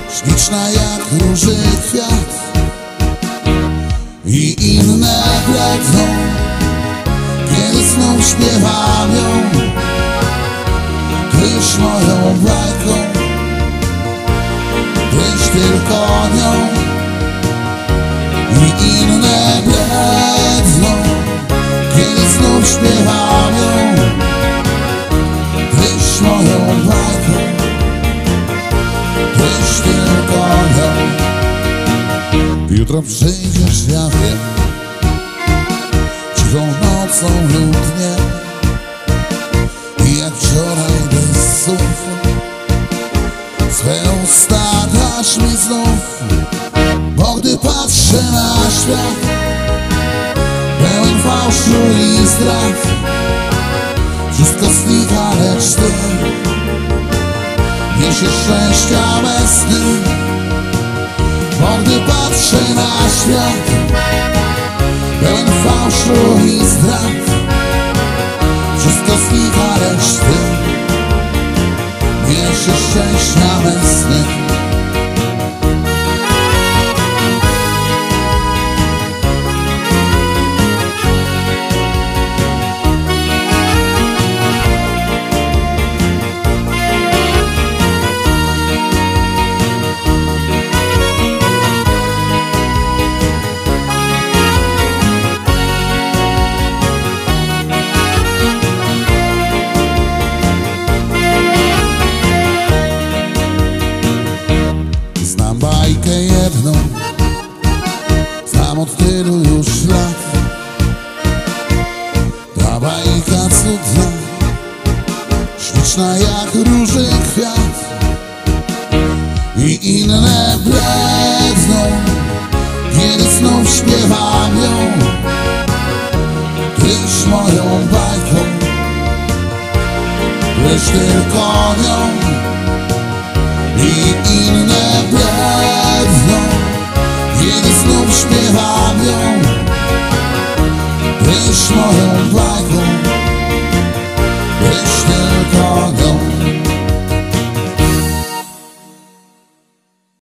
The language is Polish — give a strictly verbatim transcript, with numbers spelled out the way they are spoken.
śliczna jak róży kwiat, i inne bledną, kiedy znów śpiewam ją. Tyś moją bajką, tyś tylko nią, i inne bledną, kiedy znów śpiewam ją. Tyś moją bajką, tyś tylko nią. Jutro przyjdziesz, ja wiem, cichą nocą lub dniem, i jak wczoraj bez słów swe usta dasz mi znów. Bo gdy patrzę na świat pełen fałszu i zdrad, wszystko znika, lecz ty niesiesz szczęścia bez sny. Bo gdy patrzę na świat pełen fałszu i zdrad, wszystko znika, lecz ty niesiesz szczęścia bez sny. Znam bajkę jedną, znam od tylu już lat. Ta bajka cudna, śliczna jak róży kwiat, i inne bledną, kiedy znów śpiewam ją. Tyś moją bajką, tyś tylko nią, i inne bledną, kiedy znów śpiewam ją. Tyś moją bajką,